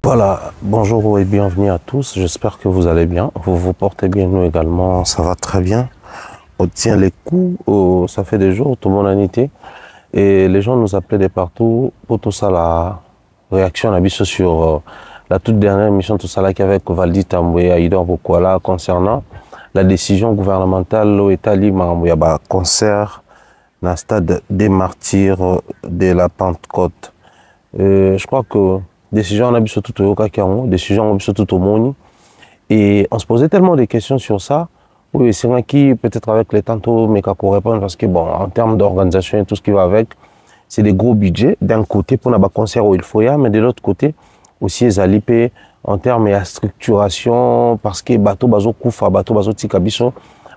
Voilà, bonjour et bienvenue à tous. J'espère que vous allez bien. Vous vous portez bien, nous également, ça va très bien. On tient les coups, ça fait des jours, tout le monde a été. Et les gens nous appelaient de partout pour tout ça, la réaction, la bise sur la toute dernière émission, tout ça là, qu'avec Valdi Tamboué et Aïdor Bokwala concernant la décision gouvernementale au État libre, il y a concert dans le stade des martyrs de la Pentecôte. Je crois que décision on a vu sur tout au Kakiango, décision on a vu sur tout au Moni. Et on se posait tellement de questions sur ça. Oui, c'est un qui peut-être avec les tantôt, mais qu'on répondre parce que bon, en termes d'organisation et tout ce qui va avec, c'est des gros budgets. D'un côté, pour un concert où il faut y aller, mais de l'autre côté, aussi les alipés en termes de structuration, parce que bateau bazo koufa, bateau bazo tikabiso,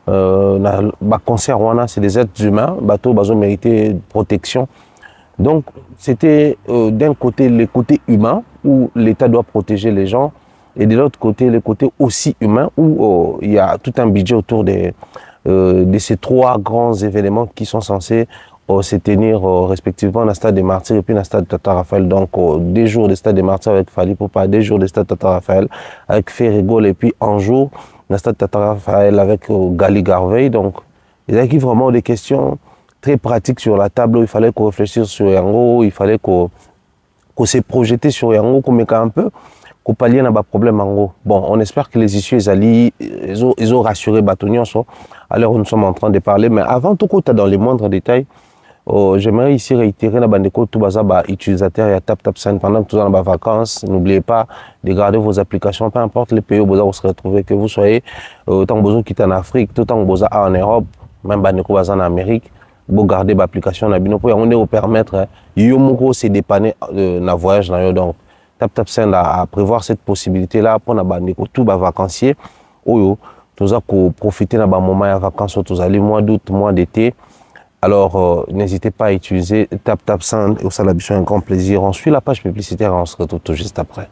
concert c'est des êtres humains, bateau bazo mérité protection. Donc, c'était d'un côté le côté humain, où l'État doit protéger les gens, et de l'autre côté, le côté aussi humain, où il y a tout un budget autour de ces trois grands événements qui sont censés se tenir respectivement dans le stade des Martyrs et puis dans le stade Tata Raphaël. Donc, des jours de stade des Martyrs avec Fali Poupa, des jours de stade Tata Raphaël avec Ferrigol, et puis un jour dans le stade Tata Raphaël avec Gali Garvey. Donc, il y a vraiment des questions très pratiques sur la table. Il fallait qu'on réfléchisse sur Yango, il fallait qu'on se projette sur Yango, qu'on mette un peu, qu'on pallie à problème en gros. Bon, on espère que les issues, ils ont rassuré Batonion. Alors, nous sommes en train de parler. Mais avant tout, dans les moindres détails, j'aimerais ici réitérer la bande de tout utilisateur et TapTapSend pendant que vous êtes en vacances. N'oubliez pas de garder vos applications, peu importe les pays où vous se retrouvez, que vous soyez autant que vous êtes en Afrique, tout tant que vous êtes en Europe, même en Amérique. Vous gardez l'application, on vous permettre de se dépanner dans le voyage. Donc, TapTapSend a prévoir cette possibilité-là pour tous les vacanciers. Nous allons profiter de moment de vacances, tous les mois d'août, mois d'été. Alors, n'hésitez pas à utiliser TapTapSend et ça a un grand plaisir. On suit la page publicitaire et on se retrouve tout juste après.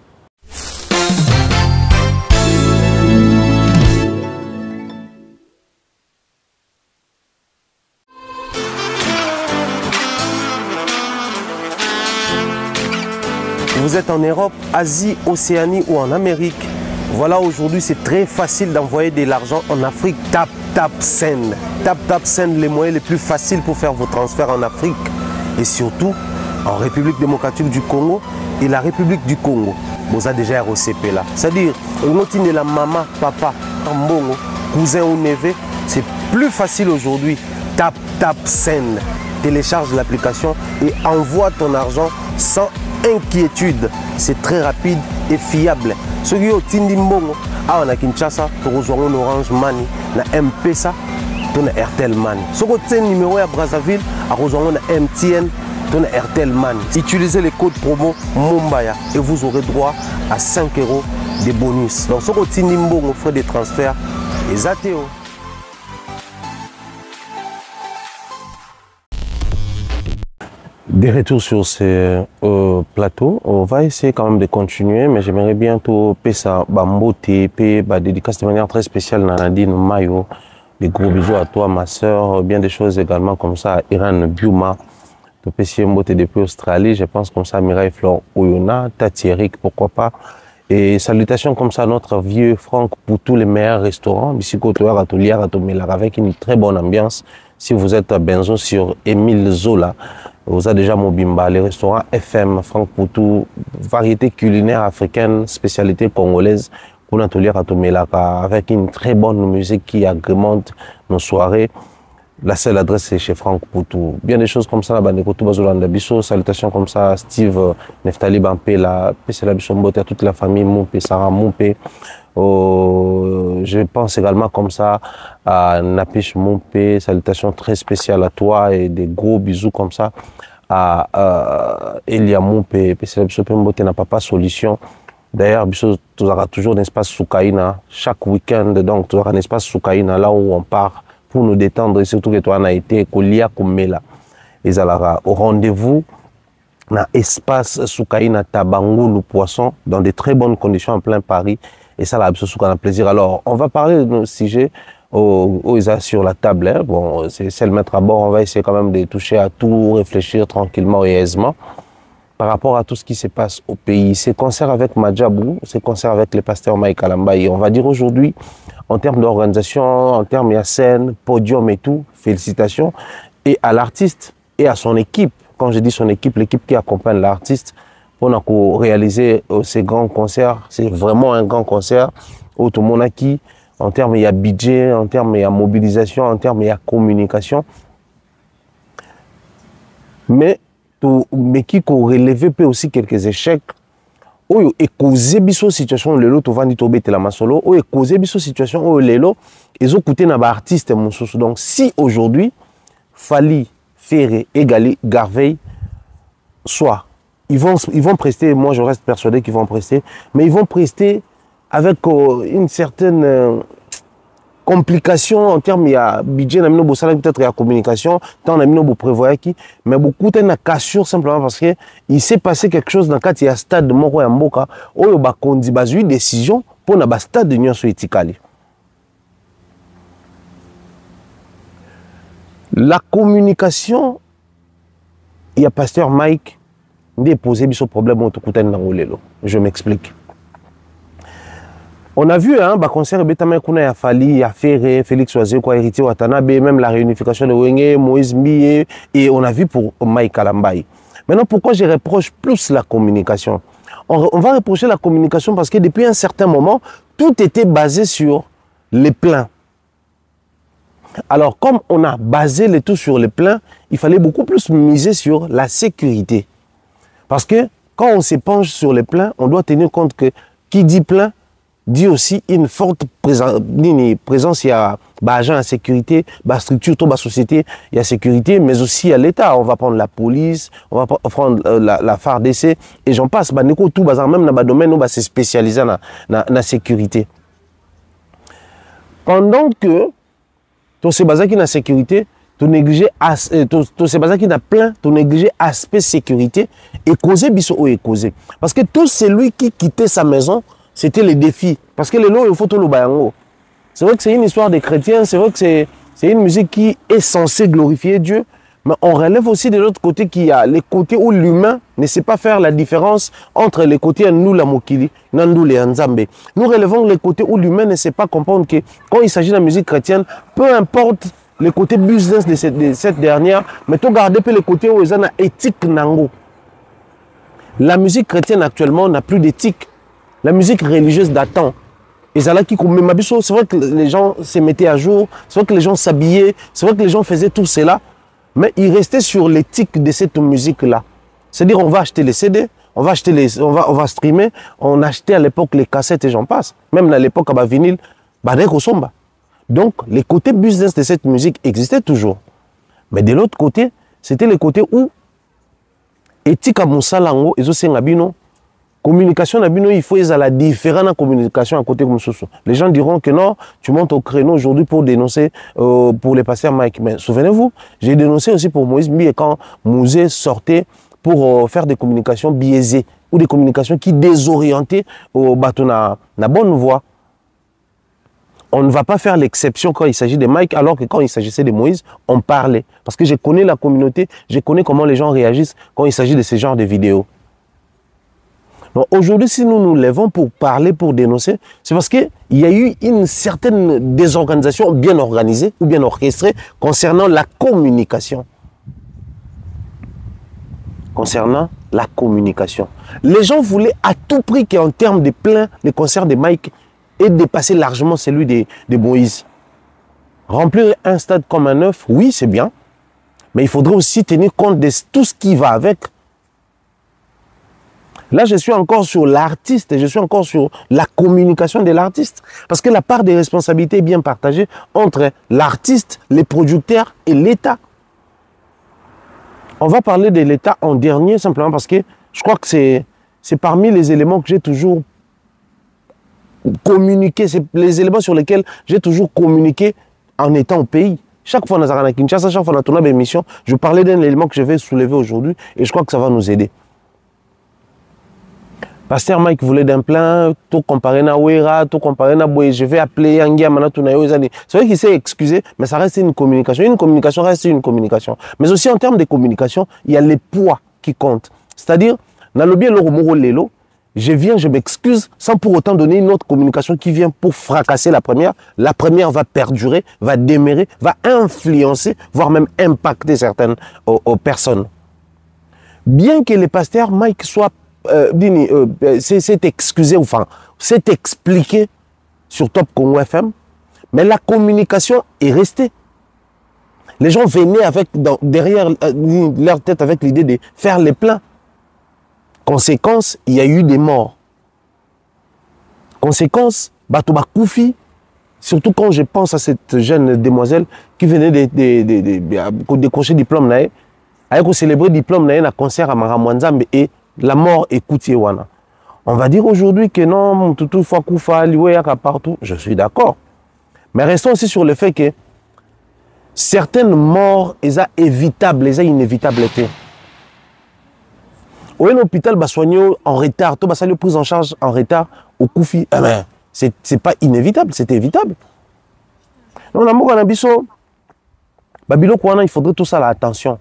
Vous êtes en Europe, Asie, Océanie ou en Amérique. Voilà, aujourd'hui, c'est très facile d'envoyer de l'argent en Afrique. TapTapSend. TapTapSend, les moyens les plus faciles pour faire vos transferts en Afrique. Et surtout, en République démocratique du Congo et la République du Congo. Vous avez déjà ROCP là. C'est-à-dire, on la maman, papa, tambongo, cousin ou neveu. C'est plus facile aujourd'hui. TapTapSend. Télécharge l'application et envoie ton argent sans inquiétude. C'est très rapide et fiable. Ceux qui ont Tindi Mbongo, on a Kinshasa, tu reçois un Orange Money, na M-Pesa, tu as Airtel Money. Ceux qui ont un numéro à Brazzaville, tu reçois un MTN, tu as Airtel Money. Utilisez les codes promo Mumbaya et vous aurez droit à 5 € de bonus. Donc, ceux qui ont Tindi Mbongo, frais de transfert, et Zateo. Des retours sur ces plateaux, on va essayer quand même de continuer, mais j'aimerais bientôt Pesa, Bambote, dédicace de manière très spéciale Nadine Mayo. Des gros bisous à toi, ma soeur, bien des choses également comme ça, Iran Biuma, de Pessie Mbote depuis Australie, je pense comme ça, Mireille Flore Oyona, Tati Eric, pourquoi pas. Et salutations comme ça à notre vieux Franck pour tous les meilleurs restaurants, Bissikotoa, Atelier, Atomelar, avec une très bonne ambiance. Si vous êtes à Benzo sur Émile Zola, vous avez déjà Mobimba, les restaurants FM, Franck Poutou, variété culinaire africaine, spécialité congolaise, pour l'atelier Atomelaka, avec une très bonne musique qui agrémente nos soirées. La seule adresse, c'est chez Franck Poutou. Bien des choses comme ça, salutations comme ça, Steve, Neftali Bampé, la PCLA Bissombote, à toute la famille, Moupé, Sarah Moupé. Je pense également comme ça à Napish Moupé, salutations très spéciales à toi et des gros bisous comme ça à Elia Moupé, PCLA Bissombote n'a pas solution. D'ailleurs, tu auras toujours un espace Soukaina, chaque week-end, donc tu auras un espace Soukaina là où on part pour nous détendre, et surtout que toi, on a été Kolia Kumela. Ils allaient au rendez-vous dans l'espace Soukaina Tabango, le poisson, dans de très bonnes conditions en plein Paris. Et ça, là, c'est un plaisir. Alors, on va parler de nos sujets sur la table. Hein. Bon, c'est le mettre à bord. On va essayer quand même de toucher à tout, réfléchir tranquillement et aisément. par rapport à tout ce qui se passe au pays. Ces concerts avec Madjabou, ces concerts avec les pasteurs Mike Kalambaye, on va dire aujourd'hui, en termes d'organisation, en termes de scène, podium et tout, félicitations. Et à l'artiste et à son équipe, quand je dis son équipe, l'équipe qui accompagne l'artiste, pour réaliser ces grands concerts. C'est vraiment un grand concert où tout le monde a qui, en termes il y a budget, en termes il y a mobilisation, en termes il y a communication. Mais qui a relevé aussi quelques échecs. Oyo e causé biso situation lelo to vandi to bete la masolo o e causé biso situation o lelo ezo coûté na ba artiste mosusu. Donc si aujourd'hui Fally, Ferré, Egali, Garvey soit ils vont prester, moi je reste persuadé qu'ils vont prester, mais ils vont prester avec une certaine complication en termes il y a budget na mino bosala peut-être il y a communication tant na mino bo prévoyer qui mais beaucoup de cassure simplement parce que il s'est passé quelque chose dans quand il y a stade moko ya mboka oyo ba kondi bazui décision pour na ba stade de nyonso etikali. La communication, il y a pasteur Mike déposé biso problème au tukutani na ngolelo. Je m'explique. On a vu un concert Betama Kuna ya Fally, ya Ferré, Félix Oisé, quoi, Héritier Watanabe, même la réunification de Wenge, Moïse Mbiye, et on a vu pour Mike Kalambaye. Maintenant, pourquoi je reproche plus la communication? On va reprocher la communication parce que depuis un certain moment, tout était basé sur les plans. Alors, comme on a basé le tout sur les plans, il fallait beaucoup plus miser sur la sécurité. Parce que quand on se penche sur les plans, on doit tenir compte que qui dit plan, dit aussi une forte présence, il y a agent à sécurité, structure, toute la société, il y a sécurité, mais aussi à l'État. On va prendre la police, on va prendre la FARDC, et j'en passe. Même dans le domaine où c'est spécialisé dans la sécurité. Pendant que tout ce basé qui dans la sécurité, tout négliger tout ce basé qui dans plein, tout négliger aspect sécurité et causer biso et causer. Parce que tout celui qui quittait sa maison, c'était les défis. Parce que les lots, il faut tout le bayango. C'est vrai que c'est une histoire des chrétiens, c'est vrai que c'est une musique qui est censée glorifier Dieu, mais on relève aussi de l'autre côté qu'il y a les côtés où l'humain ne sait pas faire la différence entre les côtés nous la mokili, nandu les nzambe. Nous relevons les côtés où l'humain ne sait pas comprendre que quand il s'agit de la musique chrétienne, peu importe les côtés business de cette dernière, mais tout garder les côtés où ils ont éthique nango. La musique chrétienne actuellement n'a plus d'éthique. La musique religieuse datant. Et c'est vrai que les gens se mettaient à jour, c'est vrai que les gens s'habillaient, c'est vrai que les gens faisaient tout cela, mais ils restaient sur l'éthique de cette musique-là. C'est-à-dire, on va acheter les CD, on va streamer, on achetait à l'époque les cassettes et j'en passe. Même à l'époque, à vinyle, donc, les côtés business de cette musique existaient toujours. Mais de l'autre côté, c'était le côté où éthique à Moussalango et aussi Ngabino. Communication, il faut la différente communication à côté comme ça. Les gens diront que non, tu montes au créneau aujourd'hui pour dénoncer pour les pasteurs Mike. Mais souvenez-vous, j'ai dénoncé aussi pour Moïse Mbiye quand Mouzé sortait pour faire des communications biaisées ou des communications qui désorientaient au bateau na bonne voie. On ne va pas faire l'exception quand il s'agit de Mike, alors que quand il s'agissait de Moïse, on parlait. Parce que je connais la communauté, je connais comment les gens réagissent quand il s'agit de ce genre de vidéos. Aujourd'hui, si nous nous levons pour parler, pour dénoncer, c'est parce qu'il y a eu une certaine désorganisation bien organisée ou bien orchestrée concernant la communication. Concernant la communication. Les gens voulaient à tout prix qu'en termes de plein, le concert de Mike ait dépassé largement celui de Moïse. Remplir un stade comme un œuf, oui, c'est bien, mais il faudrait aussi tenir compte de tout ce qui va avec. Là, je suis encore sur l'artiste et je suis encore sur la communication de l'artiste. Parce que la part des responsabilités est bien partagée entre l'artiste, les producteurs et l'État. On va parler de l'État en dernier simplement parce que je crois que c'est parmi les éléments que j'ai toujours communiqué, c'est les éléments sur lesquels j'ai toujours communiqué en étant au pays. Chaque fois, dans la Kinshasa, chaque fois dans ton émission, je parlais d'un élément que je vais soulever aujourd'hui et je crois que ça va nous aider. Pasteur Mike voulait d'un plan, tout comparé à Ouera, tout comparé à Boye, je vais appeler Yangia Manatunayo. C'est vrai qu'il s'est excusé, mais ça reste une communication. Une communication reste une communication. Mais aussi en termes de communication, il y a les poids qui comptent. C'est-à-dire, Nalobi Loro Moro Lelo, je viens, je m'excuse, sans pour autant donner une autre communication qui vient pour fracasser la première. La première va perdurer, va démérer, va influencer, voire même impacter certaines personnes. Bien que les pasteurs, Mike, soit s'est excusé, enfin, s'est expliqué sur Top Congo FM, mais la communication est restée. Les gens venaient avec, derrière leur tête avec l'idée de faire les plans. Conséquence, il y a eu des morts. Conséquence, Batoba Koufi, surtout quand je pense à cette jeune demoiselle qui venait de décrocher diplôme, elle a célébré diplôme dans un concert à Maramwanzambe et la mort est Koutiewana. On va dire aujourd'hui que non, tout fois Koufa, Liweyaka partout, je suis d'accord. Mais restons aussi sur le fait que certaines morts, elles sont évitables, elles sont inévitables. Ou un hôpital va soigner en retard, tout va saluer prise en charge en retard au Koufi. Eh ben, c'est pas inévitable, c'est évitable. Non, l'amour en abisso, Babilo Kouana, il faudrait tout ça là, attention.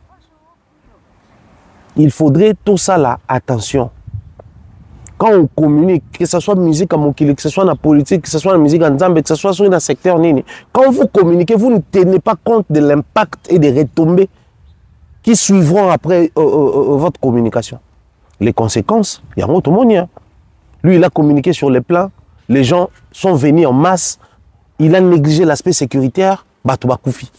Il faudrait tout ça là, attention. Quand on communique, que ce soit musique à Mokili, que ce soit dans la politique, que ce soit dans la musique en Zambé, que ce soit dans le secteur Nini, quand vous communiquez, vous ne tenez pas compte de l'impact et des retombées qui suivront après votre communication. Les conséquences, il y a un autre monde. Lui, il a communiqué sur les plans, les gens sont venus en masse, il a négligé l'aspect sécuritaire, Batouba Koufi.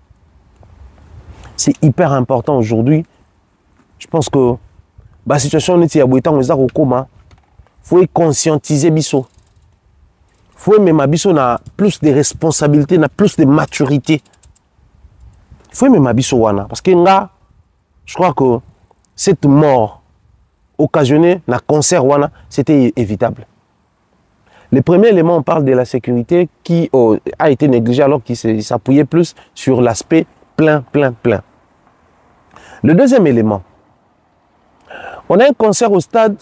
C'est hyper important aujourd'hui. Je pense que la situation est au coma. Il faut conscientiser Bisso. Il faut même Bisso na plus de responsabilité, na plus de maturité. Il faut même Bisso wana parce que là, je crois que cette mort occasionnée na concert wana, c'était évitable. Le premier élément, on parle de la sécurité qui a été négligée alors qu'il s'appuyait plus sur l'aspect plein. Le deuxième élément, on a un concert au stade,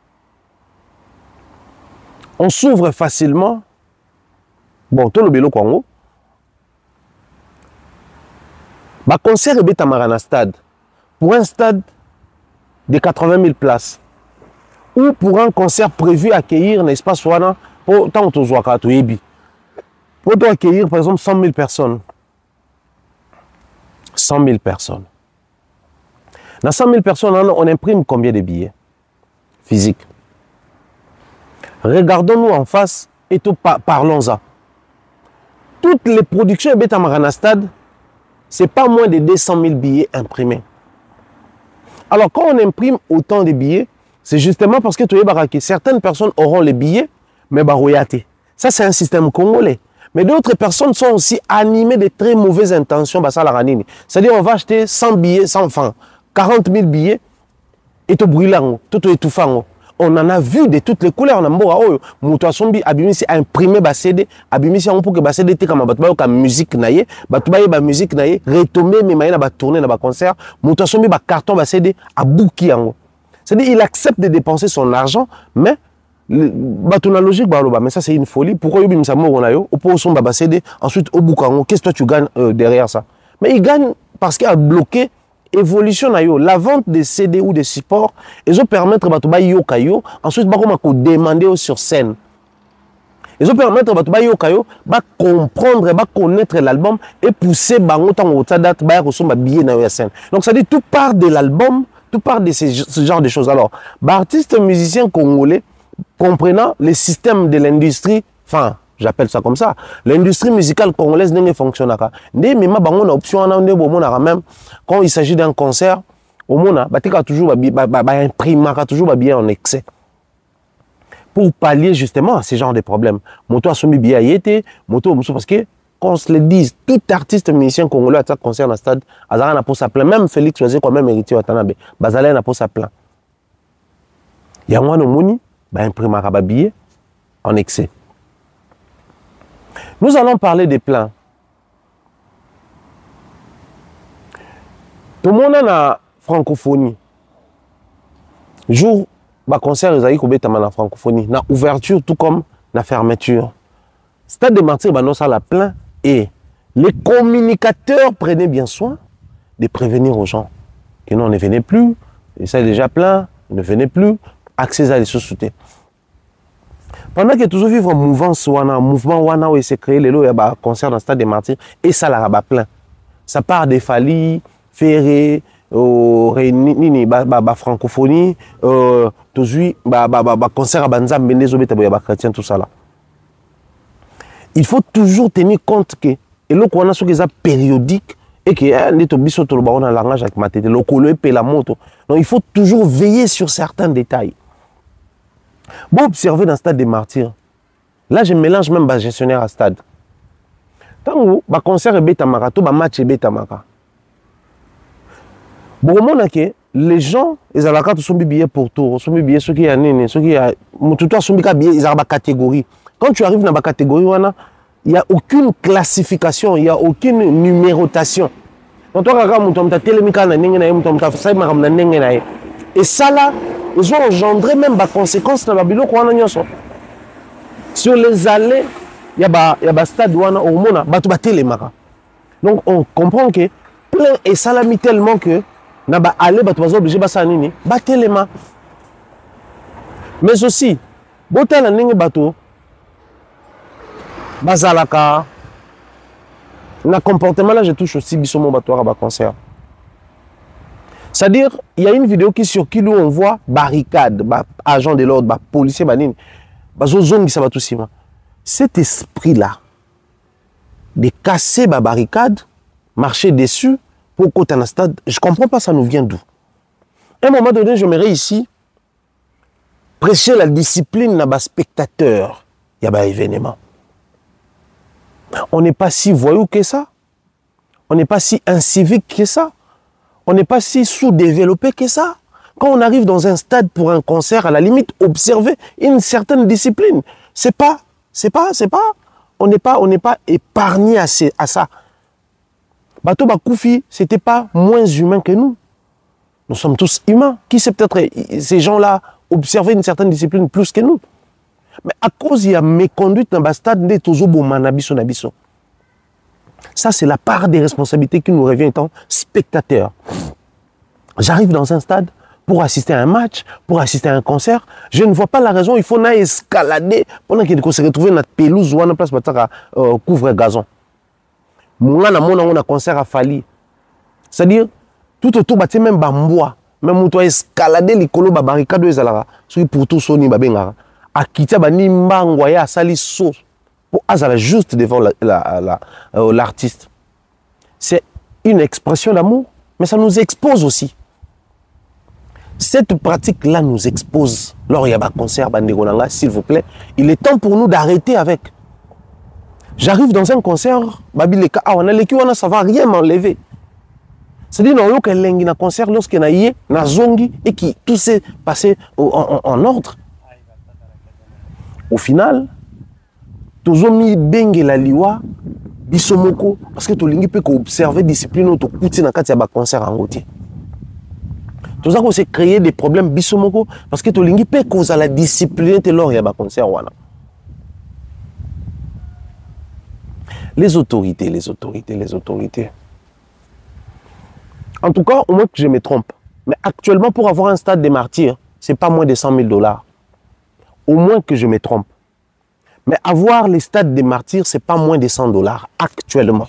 on s'ouvre facilement. Bon, tout le bélo Congo. Le concert est Betamarana stade. Pour un stade de 80 000 places. Ou pour un concert prévu accueillir un espace wana pour tant que pour accueillir par exemple 100 000 personnes. 100 000 personnes. Dans 100 000 personnes, on imprime combien de billets physiques? Regardons-nous en face et parlons-en. Toutes les productions de Betamarana Stade, ce n'est pas moins de 200 000 billets imprimés. Alors, quand on imprime autant de billets, c'est justement parce que certaines personnes auront les billets, mais baroyate. Ça, c'est un système congolais. Mais d'autres personnes sont aussi animées de très mauvaises intentions. C'est-à-dire, on va acheter 100 billets, 100 francs, 40 000 billets, et tout brûlant, tout étouffant. On en a vu de toutes les couleurs. On a vu Moutouasombi abimisi a imprimé ba CD, abimisi on pour que ba CD te comme ba musique naie, ba musique naie, retomber mais maïna ba tourner na ba concert, Moutouasombi ba carton ba CD a bouki yango. C'est-à-dire il accepte de dépenser son argent, mais la logique mais ça c'est une folie. Pourquoi yobim sa mort on a yo, au son ba CD, ensuite au boukango, qu'est-ce que toi tu gagnes derrière ça? Mais il gagne parce qu'il a bloqué évolution na yo, la vente des CD ou des supports, ils ont permettre batuba yo kayo, ensuite ba demander sur scène. Ils ont permettre batuba yo kayo, ba comprendre, ba connaître l'album et pousser bango tant au date ba resomba billet na yo scène. Donc ça dit tout part de l'album, tout part de ce genre de choses. Alors, artistes musiciens congolais comprenant les systèmes de l'industrie, enfin j'appelle ça comme ça. L'industrie musicale congolaise n'est pas fonctionne. Même option même quand il s'agit d'un concert, au monde toujours toujours bien en excès. Pour pallier justement à ce genre de problèmes. Moto a soumis bien été, moto parce que qu'on se le dise, tout artiste musicien congolais à un concert dans le stade, Azara n'a pas sa plainte. Même Félix Oisé quand même héritier Watanabe, Bazalé n'a pas sa plainte. Il y a un moni, imprime un billet en excès. Nous allons parler des plans. Tout le monde a la francophonie. Jour, le concert est la francophonie. La ouverture, tout comme la fermeture. Stade de Martyrs, ça la plein. Et les communicateurs prenaient bien soin de prévenir aux gens que non, on ne venait plus. Et ça est déjà plein. ne venez plus, accès à les sociétés. Pendant que toujours vivre en mouvance, un mouvement où il s'est créé, il y a un concert dans le Stade des Martyrs, et ça l'a plein. Ça part des Fali, Ferré, francophonie, concert à Banzam, chrétien, tout ça là. Il faut toujours tenir compte que, et là, on a ce qui est périodique, et que les tobiso to le baron dans langage avec ma tête, le colo et la moto. Donc il faut toujours veiller sur certains détails. Bon, observer dans le Stade des Martyrs. Là, je mélange même les gestionnaire à stade. Tant que le concert est bêta marato, le match est bêta marato. Bon, les gens, ils ont la carte, sont billets pour tout, sont billets, ceux qui ont nene, ceux qui ont tout sont billets, ils ont la catégorie. Quand tu arrives dans la catégorie, il n'y a aucune classification, il n'y a aucune numérotation. Quand tu as et ça là, ils ont engendré même des conséquences dans la bilo. Sur les allées, il y a un stade où on a donc on comprend que plein et ça l'a mis tellement que na ba aller ba tozo obligé ba sanini ba telema. Mais aussi botala ndenge bato bazalaka na comportement là je touche aussi bisomo bato à ba concert. C'est-à-dire il y a une vidéo qui circule où on voit barricade, agent de l'ordre, policier banine, bazo zongi ça ba tout sima. Cet esprit là de casser la barricade, marcher dessus pour côté un stade, je ne comprends pas ça nous vient d'où. À un moment donné, j'aimerais ici prêcher la discipline dans les spectateurs. Il y a un événement. On n'est pas si voyou que ça. On n'est pas si incivique que ça. On n'est pas si sous-développé que ça. Quand on arrive dans un stade pour un concert, à la limite, observer une certaine discipline. On n'est pas épargné à ça. Bato Bakoufi, ce n'était pas moins humain que nous. Nous sommes tous humains. Qui sait peut-être ces gens-là observer une certaine discipline plus que nous. Mais à cause il y a méconduite dans le stade, ça, c'est la part des responsabilités qui nous revient étant spectateurs. J'arrive dans un stade pour assister à un match, pour assister à un concert. Je ne vois pas la raison. Il faut escalader pendant qu'il se retrouve dans notre pelouse ou dans place pour couvrir gazon. Moi, on a un concert à Fali. C'est-à-dire, tout autour, même bambois, même toi escalader les colos, barricade, pour tout soni, babengara. À quitter, bani mbangoya, sali sauce. Pour azala juste devant l'artiste. C'est une expression d'amour, mais ça nous expose aussi. Cette pratique-là nous expose. Lors il y a un concert, s'il vous plaît, il est temps pour nous d'arrêter avec. J'arrive dans un concert, ça ne va rien m'enlever. C'est-à-dire que y a un concert lorsqu'il y a un zongi et que tout s'est passé en ordre. Au final, tozomi benge la liwa bisomoko parce que tolingi peut observer discipline to kuti na kati ya ba concert en routier. Tout ça c'est créer des problèmes bisomoko parce que tolingi peut cause la discipline te lors ya ba concert wana. Les autorités. En tout cas, au moins que je me trompe. Mais actuellement, pour avoir un stade des martyrs, c'est pas moins de 100 000 $. Au moins que je me trompe. Mais avoir les stades des martyrs, c'est pas moins de 100 $ actuellement.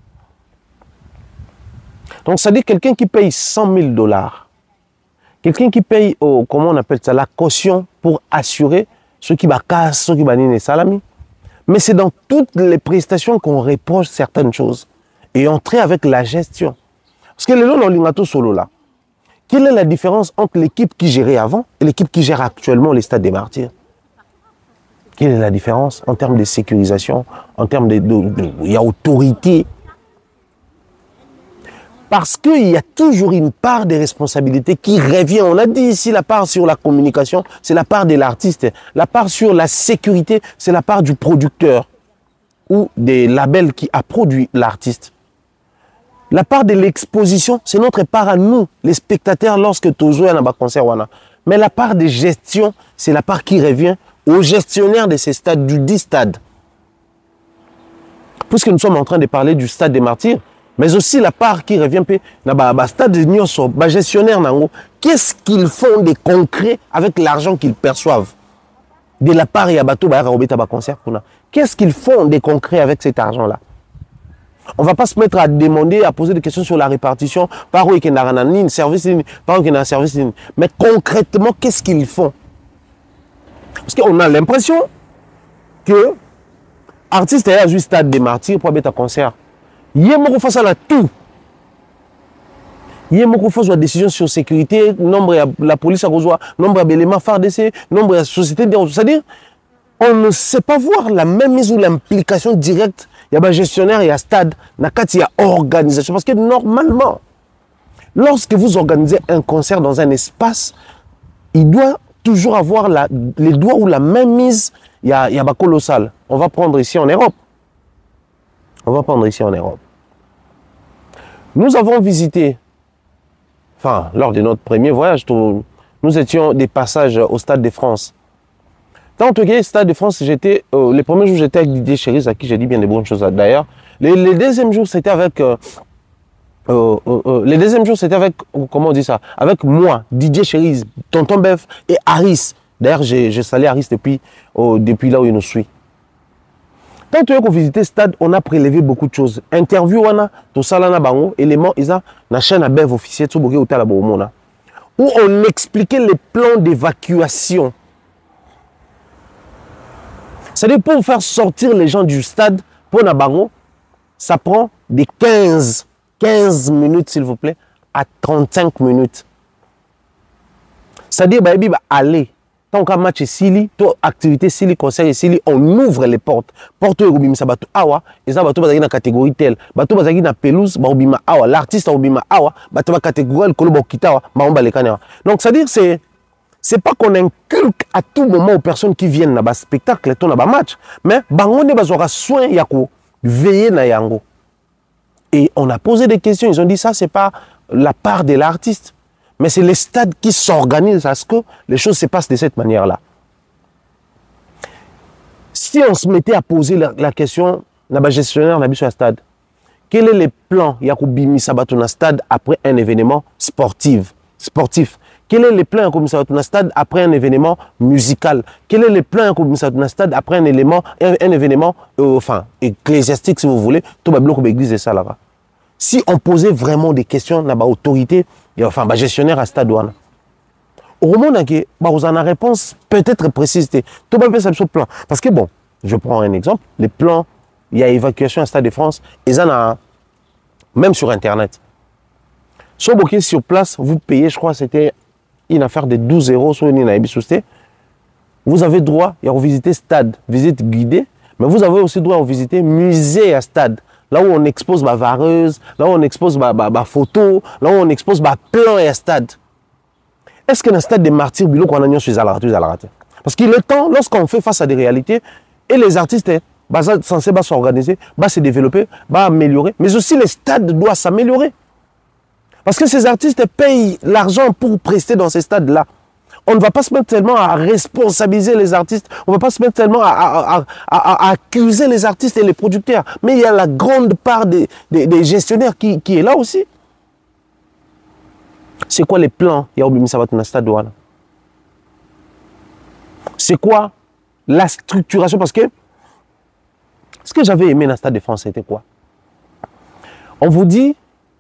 Donc, ça dit quelqu'un qui paye 100 000 $, quelqu'un qui paye, comment on appelle ça, la caution pour assurer ceux qui cassent, ceux qui banissent les salami. Mais c'est dans toutes les prestations qu'on reproche certaines choses. Et entrer avec la gestion. Parce que les gens ont l'ingato solo là. Quelle est la différence entre l'équipe qui gérait avant et l'équipe qui gère actuellement les stades des martyrs? Quelle est la différence en termes de sécurisation, en termes il y a autorité? Parce qu'il y a toujours une part des responsabilités qui revient. On a dit ici la part sur la communication, c'est la part de l'artiste. La part sur la sécurité, c'est la part du producteur ou des labels qui a produit l'artiste. La part de l'exposition, c'est notre part à nous, les spectateurs, lorsque tu joues à un concert. Mais la part de gestion, c'est la part qui revient aux gestionnaires de ces stades, du dit stade. Puisque nous sommes en train de parler du stade des martyrs, Mais aussi la part qui revient dans le stade de Nyonso, le gestionnaire, qu'est-ce qu'ils font de concret avec l'argent qu'ils perçoivent de la part de bateau concert. Qu'est-ce qu'ils font de concret avec cet argent-là? On ne va pas se mettre à demander, à poser des questions sur la répartition, par où il y a un service, par où il y a un service. Mais concrètement, qu'est-ce qu'ils font? Parce qu'on a l'impression que l'artiste est à un stade des martyrs pour mettre un concert. Il y a face à tout. Il y a face à la décision sur sécurité, nombre de la police à rejoindre, nombre d'éléments phares d'essai, nombre de la société. C'est-à-dire, on ne sait pas voir la même mise ou l'implication directe. Il y a un gestionnaire, il y a un stade, il y a organisation. Parce que normalement, lorsque vous organisez un concert dans un espace, il doit toujours avoir les doigts ou la même mise. Il y a un colossal. On va prendre ici en Europe. Nous avons visité, enfin, lors de notre premier voyage, nous étions des passages au Stade de France. Dans le Stade de France, les premiers jours, j'étais avec Didier Chéris, à qui j'ai dit bien des bonnes choses d'ailleurs. Les deuxièmes jours, c'était avec... comment on dit ça? Avec moi, Didier Chéris, Tonton Bef et Harris. D'ailleurs, j'ai salé Harris depuis là où il nous suit. Quand on a visité le stade, on a prélevé beaucoup de choses. Interview, tout ça, éléments, ils ont la chaîne à Bev officier, où on expliquait les plans d'évacuation. C'est-à-dire, pour faire sortir les gens du stade, pour Nabango, ça prend des 15 minutes, s'il vous plaît, à 35 minutes. C'est-à-dire, allez. Tant qu'un match est Sili, activité Sili, concert Sili, on ouvre les portes. Porte Rubima Bato Awa, et ça va dans la catégorie telle. Bato Bazagi na pelouse, Rubima Awa, l'artiste Rubima Awa, Bato la catégorie, le Kolobo Kitawa, Maromba les Canards. Donc, c'est-à-dire, c'est pas qu'on inculque à tout moment aux personnes qui viennent dans le spectacle, dans le match, mais on a soin de veiller na yango. Et on a posé des questions, ils ont dit ça, c'est pas la part de l'artiste. Mais c'est les stades qui s'organisent à ce que les choses se passent de cette manière-là. Si on se mettait à poser la question, le gestionnaire sur le stade, quel est le plan Yakoubimi Sabato dans le stade après un événement sportif? Quel est le plan Yakoubimi Sabato dans le stade après un événement musical? Quel est le plan Yakoubimi Sabato dans le stade après un événement ecclésiastique, si vous voulez, tout le monde l'église et ça là-bas. Si on posait vraiment des questions à l'autorité, enfin, gestionnaire à stade douane, au moment où on a une réponse peut-être précise, tout le monde peut plan. Parce que bon, je prends un exemple, les plans, il y a évacuation à Stade de France, et ça, même sur Internet. Si vous êtes sur place, vous payez, je crois, c'était une affaire de 12 € sur une inaïbisouste. Vous avez droit à visiter stade, visite guidée, mais vous avez aussi droit à visiter musée à stade. Là où on expose ma vareuse, là où on expose ma photo, là où on expose ma plan et stade. Est-ce que dans le stade des martyrs, qu'on a sur les raté? Parce qu'il est temps, lorsqu'on fait face à des réalités, et les artistes sont censés s'organiser, se développer, améliorer, mais aussi les stades doivent s'améliorer. Parce que ces artistes payent l'argent pour prester dans ces stades-là. On ne va pas se mettre tellement à responsabiliser les artistes, on ne va pas se mettre tellement à accuser les artistes et les producteurs. Mais il y a la grande part des gestionnaires qui est là aussi. C'est quoi les plans? C'est quoi la structuration? Parce que ce que j'avais aimé dans le Stade de France, c'était quoi? On vous dit,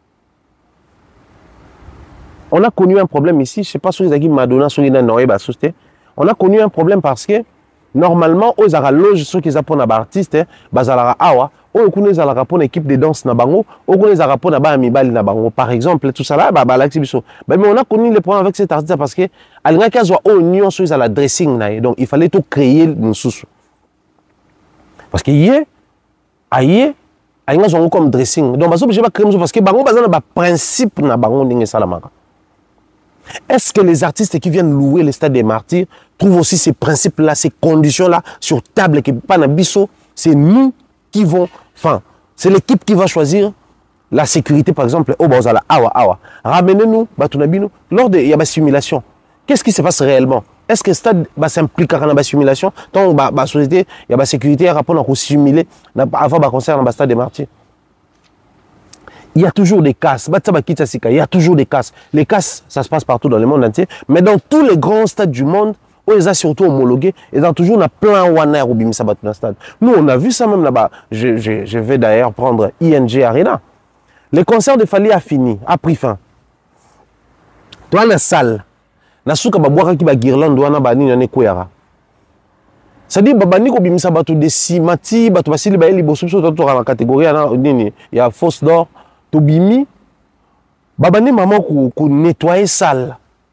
on a connu un problème ici, je ne sais pas si vous avez dit Madonna, on a connu un problème parce que normalement, aux loges, ceux qui apprennent à artistes, awa, aux connaissent à une équipe de danse na bango, aux connaissent à amibali na bango. Par exemple, tout ça là, mais on a connu les problèmes avec cet artiste parce que à union sur la dressing, donc il fallait tout créer une sous. Parce que hier, aïe, aïe, comme dressing. Donc, je vais créer parce que bango bazana ba principe na bango ninge salamaka. Est-ce que les artistes qui viennent louer les stades des martyrs trouvent aussi ces principes-là, ces conditions-là sur table qui pas na biso? C'est nous qui vont, enfin, c'est l'équipe qui va choisir la sécurité, par exemple, au Bozala, awa. Ramenez-nous, Batunabino, lors de la simulation. Qu'est-ce qui se passe réellement? Est-ce que le stade s'implique dans la simulation? Tant que la société, il y a la sécurité, rapport à simuler avant le concert dans le stade des martyrs. Il y a toujours des casses. Il y a toujours des casses. Les casses, ça se passe partout dans le monde entier. Mais dans tous les grands stades du monde, où ils ont surtout homologué, ils ont toujours plein Wana ou Bim Sabat dans le stade. Nous, on a vu ça même là-bas. Je vais d'ailleurs prendre ING Arena. Le concert de Fali a fini, a pris fin. Toi, dans la salle, na souka ba boire qui ba guirlande wana ba nini ne koyara. C'est-à-dire babani ko bimisa bato de simati bato basili ba eli boso so to la catégorie na nini ya fausse d'or to bimi babani maman ko nettoyer salle.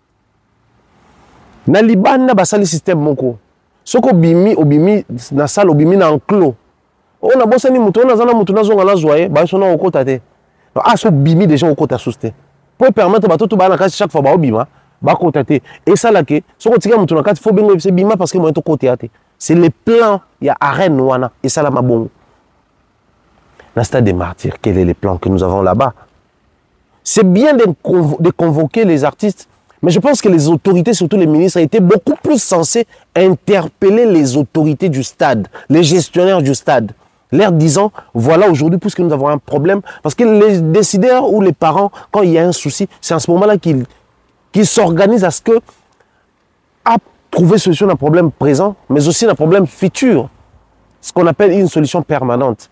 Na libanda basali système moko. Soko bimi obimi na salle obimi na enclos. On a bossé ni mutu on a zana mutu na zonga na zoye ba so na okota te. Ah so bimi déjà okota souste. Pour permettre bato to ba na chaque fois ba obima. Et ça là que ce qu'on tire mon il faut bien c'est bima parce que moi to côté c'est les plans il y a arène wana et ça là ma bon dans stade des martyrs quel est les plans que nous avons là-bas. C'est bien de convoquer les artistes mais je pense que les autorités surtout les ministres étaient beaucoup plus censés interpeller les autorités du stade, les gestionnaires du stade, leur disant voilà aujourd'hui puisque nous avons un problème parce que les décideurs ou les parents quand il y a un souci c'est en ce moment-là qu'ils s'organise à ce que à trouver solution à un problème présent, mais aussi à un problème futur, ce qu'on appelle une solution permanente.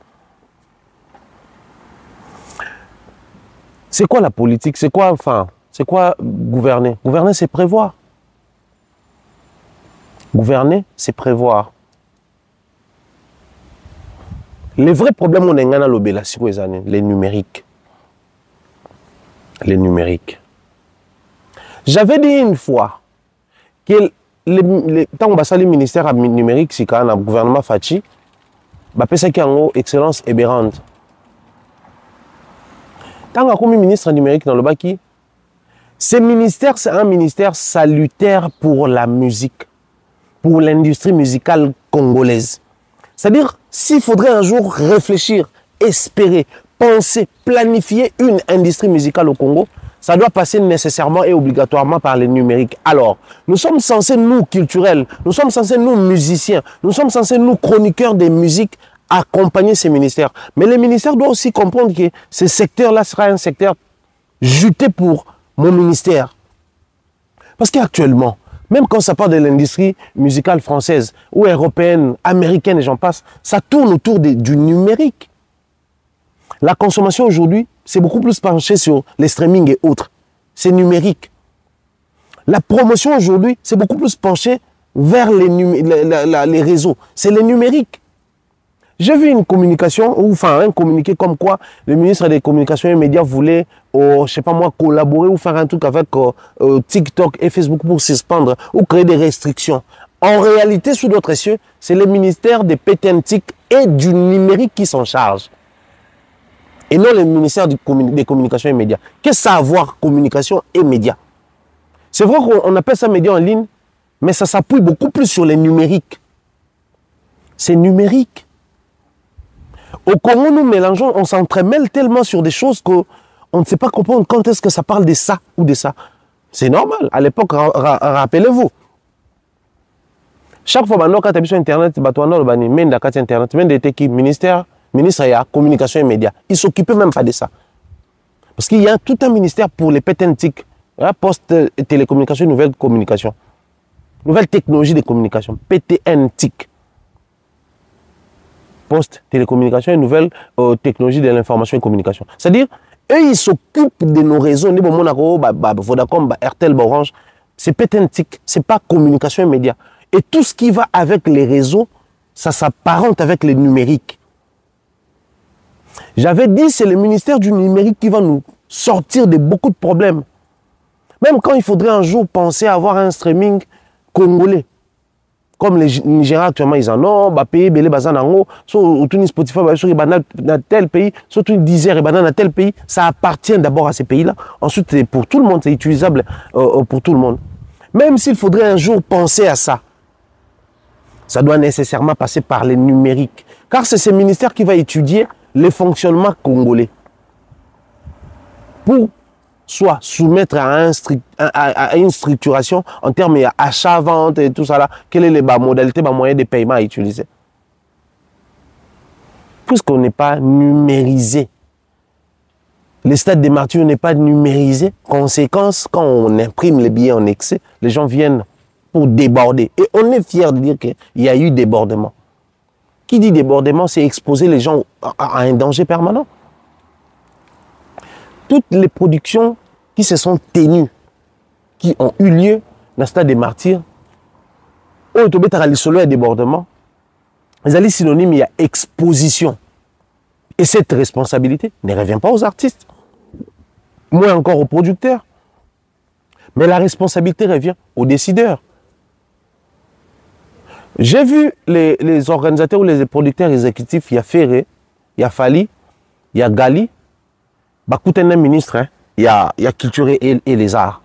C'est quoi la politique? C'est quoi, enfin, c'est quoi gouverner? Gouverner, c'est prévoir. Gouverner, c'est prévoir. Les vrais problèmes, on a dans l'obéla, c'est quoi les numériques. Les numériques. J'avais dit une fois que tant que le ministère numérique, c'est quand le gouvernement Fachi, c'est une excellence ébérante. Tant que le ministre numérique dans le Baki, ce ministère, c'est un ministère salutaire pour la musique, pour l'industrie musicale congolaise. C'est-à-dire, s'il faudrait un jour réfléchir, espérer, penser, planifier une industrie musicale au Congo, ça doit passer nécessairement et obligatoirement par les numériques. Alors, nous sommes censés, nous, culturels, nous sommes censés, nous, musiciens, nous sommes censés, nous, chroniqueurs des musiques, accompagner ces ministères. Mais les ministères doivent aussi comprendre que ce secteur-là sera un secteur juté pour mon ministère. Parce qu'actuellement, même quand ça parle de l'industrie musicale française, ou européenne, américaine et j'en passe, ça tourne autour du numérique. La consommation aujourd'hui, c'est beaucoup plus penché sur les streamings et autres. C'est numérique. La promotion aujourd'hui, c'est beaucoup plus penché vers les réseaux. C'est le numérique. J'ai vu une communication, ou enfin un communiqué comme quoi le ministre des Communications et Médias voulait, je sais pas moi, collaborer ou faire un truc avec TikTok et Facebook pour suspendre ou créer des restrictions. En réalité, sous d'autres cieux, c'est le ministère des PTNTIC et du numérique qui s'en charge. Et non le ministère des Communications et Médias. Qu'est-ce que ça a à voir, communication et médias? C'est vrai qu'on appelle ça médias en ligne, mais ça s'appuie beaucoup plus sur les numériques. C'est numérique. Au Congo, nous mélangeons, on s'entremêle tellement sur des choses qu'on ne sait pas comprendre quand est-ce que ça parle de ça ou de ça. C'est normal. À l'époque, rappelez-vous. Chaque fois, quand tu as sur Internet, tu as Internet, ministre de la Communication et Médias. Ils ne s'occupaient même pas de ça. Parce qu'il y a tout un ministère pour les PTNTIC, Poste, Télécommunications, Nouvelles Communications. Nouvelles Technologies de Communication, PTNTIC. Poste, Télécommunications et Nouvelles Technologies de l'Information et Communication. C'est-à-dire, eux, ils s'occupent de nos réseaux. Vodacom, RTL, Orange. C'est PTNTIC, ce n'est pas Communication et Médias. Et tout ce qui va avec les réseaux, ça s'apparente avec les numériques. J'avais dit, c'est le ministère du numérique qui va nous sortir de beaucoup de problèmes. Même quand il faudrait un jour penser à avoir un streaming congolais. Comme les Nigériens actuellement, ils en ont, payer belé bazanango, soit Spotify, dans tel pays, soit une Deezer dans tel pays, ça appartient d'abord à ces pays-là. Ensuite, c'est pour tout le monde, c'est utilisable pour tout le monde. Même s'il faudrait un jour penser à ça, ça doit nécessairement passer par les numériques. Car c'est ce ministère qui va étudier le fonctionnement congolais. Pour soit soumettre à une structuration en termes d'achat, vente et tout ça là, quelle est les modalités, les moyens de paiement à utiliser. Puisqu'on n'est pas numérisé, Les stades des martyrs n'est pas numérisé. Conséquence, quand on imprime les billets en excès, les gens viennent pour déborder. Et on est fiers de dire qu'il y a eu débordement. Qui dit débordement, c'est exposer les gens à un danger permanent. Toutes les productions qui se sont tenues, qui ont eu lieu dans le stade des martyrs, au solo et débordement, ils allaient synonymes, il y a exposition. Et cette responsabilité ne revient pas aux artistes, moins encore aux producteurs. Mais la responsabilité revient aux décideurs. J'ai vu les organisateurs ou les producteurs exécutifs, il y a Ferré, il y a Fali, il y a Gali, Bakoutene ministre, hein, il y a Culture et les Arts.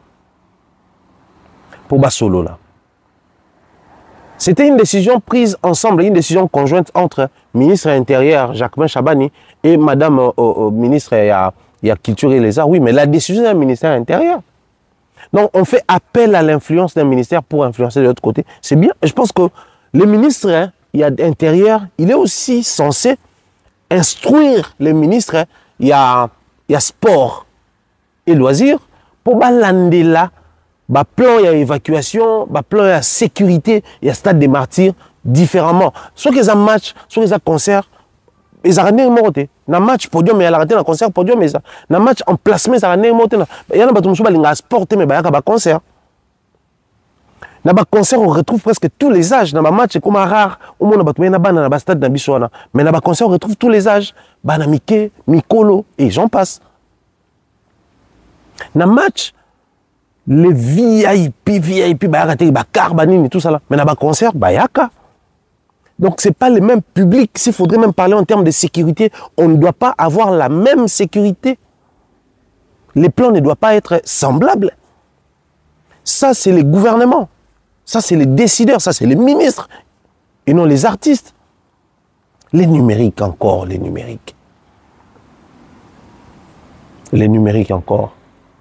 Pour Basolo là. C'était une décision prise ensemble, une décision conjointe entre ministre intérieur Jacquemin Chabani et madame ministre il y a Culture et les Arts. Oui, mais la décision d'un ministère intérieur. Donc, on fait appel à l'influence d'un ministère pour influencer de l'autre côté. C'est bien. Je pense que le ministre, hein, il y a intérieur, il est aussi censé instruire les ministres. Hein, il y a sport et loisirs pour balander là. Plan, il y a évacuation, plan, il y a sécurité, il y a stade des martyrs différemment. Soit qu'ils ont match, soit qu'ils ont concert, ils ont rien monté. Dans match podium, il y a raté dans concert podium, mais ça. Dans match en placement, ils ont rien monté. Il y a un bateau qui a sporté, mais il y a un concert. Dans le concert, on retrouve presque tous les âges. Dans le match, c'est comme rare. Au moins, on a dans le stade d'Ambissoana. Mais dans le concert, on retrouve tous les âges. Banamike, Mikolo, et j'en passe. Dans le match, les VIP, Carbanine et tout ça là. Mais dans le concert, Bayaka. Donc, ce n'est pas le même public. S'il faudrait même parler en termes de sécurité, on ne doit pas avoir la même sécurité. Les plans ne doivent pas être semblables. Ça, c'est les gouvernements. Ça, c'est les décideurs. Ça, c'est les ministres. Et non les artistes. Les numériques encore, les numériques. Les numériques encore.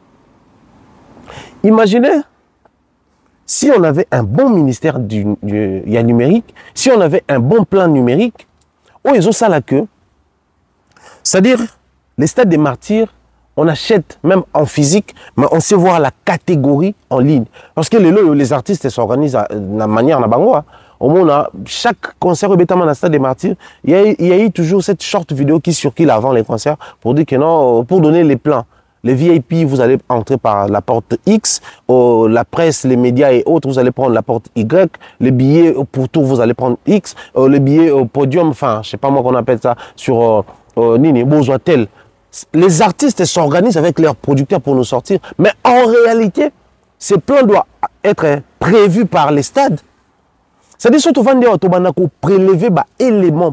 Imaginez si on avait un bon ministère du numérique, si on avait un bon plan numérique, oh, ils ont ça la queue. C'est-à-dire, les stades des martyrs, on achète même en physique, mais on sait voir la catégorie en ligne. Parce que les artistes s'organisent de la manière, au moins, chaque concert, dans le stade des martyrs, il y a eu toujours cette short vidéo qui circule avant les concerts pour dire que non, pour donner les plans. Les VIP, vous allez entrer par la porte X, la presse, les médias et autres, vous allez prendre la porte Y, les billets pour tout, vous allez prendre X, les billets au podium, enfin, je ne sais pas moi qu'on appelle ça, sur Nini, Bozoatel. Les artistes s'organisent avec leurs producteurs pour nous sortir, mais en réalité, ces plans doivent être prévus par les stades. C'est-à-dire surtout qu'on prélever éléments,